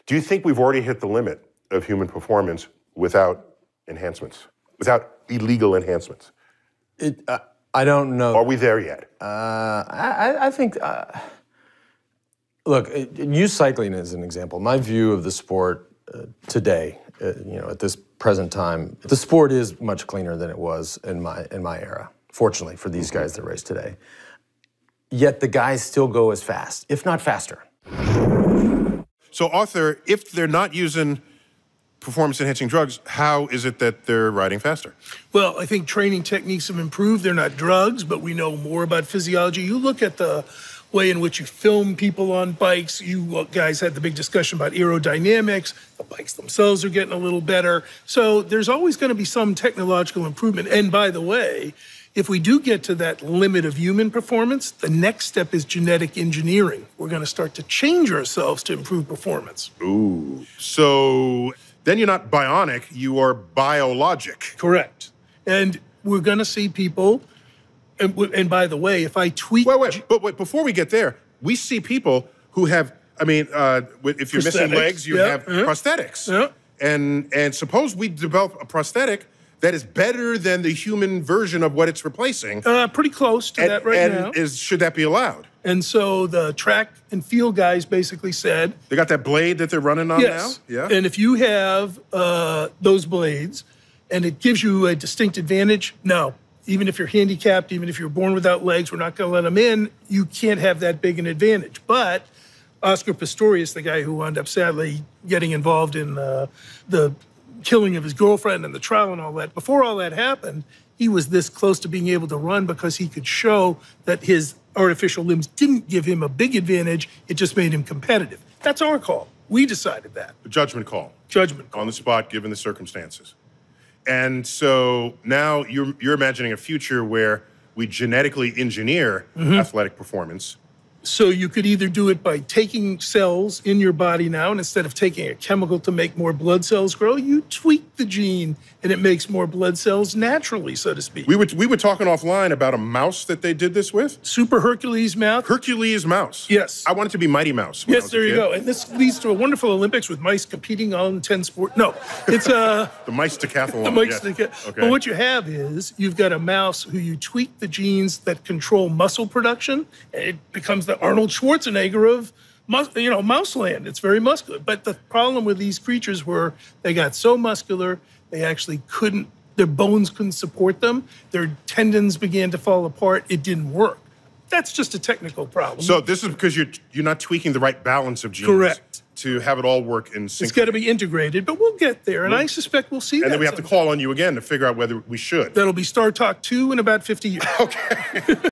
Do you think we've already hit the limit of human performance without enhancements, without illegal enhancements? I don't know. Are we there yet? I think, look, use cycling as an example. My view of the sport today, at this present time, the sport is much cleaner than it was in my era, fortunately for these guys that race today. Yet the guys still go as fast, if not faster. So Arthur, if they're not using performance-enhancing drugs, how is it that they're riding faster? Well, I think training techniques have improved. They're not drugs, but we know more about physiology. You look at the way in which you film people on bikes. You guys had the big discussion about aerodynamics. The bikes themselves are getting a little better. So there's always going to be some technological improvement. And by the way, if we do get to that limit of human performance, the next step is genetic engineering. We're going to start to change ourselves to improve performance. Ooh. So then you're not bionic, you are biologic. Correct. And we're going to see people, and by the way, if I tweak... Wait, before we get there, we see people who have, if you're missing legs, you have prosthetics. Yeah. And suppose we develop a prosthetic that is better than the human version of what it's replacing. Pretty close to that right now. Should that be allowed? And so the track and field guys basically said... They got that blade that they're running on now? Yeah. And if you have those blades and it gives you a distinct advantage, no. Even if you're handicapped, even if you're born without legs, we're not going to let them in. You can't have that big an advantage. But Oscar Pistorius, the guy who wound up sadly getting involved in the killing of his girlfriend and the trial and all that, before all that happened, he was this close to being able to run because he could show that his artificial limbs didn't give him a big advantage, it just made him competitive. That's our call. We decided that. A judgment call. Judgment call. On the spot, given the circumstances. And so now you're imagining a future where we genetically engineer athletic performance. So you could either do it by taking cells in your body now, and instead of taking a chemical to make more blood cells grow, you tweak the gene and it makes more blood cells naturally, so to speak. We were talking offline about a mouse that they did this with. Super Hercules mouse. Hercules mouse. Yes. I want it to be Mighty Mouse. Yes, there you go. And this leads to a wonderful Olympics with mice competing on 10 sports. No, it's the mice decathlon. The mice decathlon. Okay. But what you have is you've got a mouse who you tweak the genes that control muscle production, and it becomes the Arnold Schwarzenegger of Mouseland. It's very muscular. But the problem with these creatures were they got so muscular, they actually couldn't, their bones couldn't support them. Their tendons began to fall apart. It didn't work. That's just a technical problem. So this is because you're not tweaking the right balance of genes. Correct. To have it all work in sync. It's got to be integrated, but we'll get there, and I suspect we'll see that. And then we have to call on you again to figure out whether we should. That'll be Star Talk 2 in about 50 years. Okay.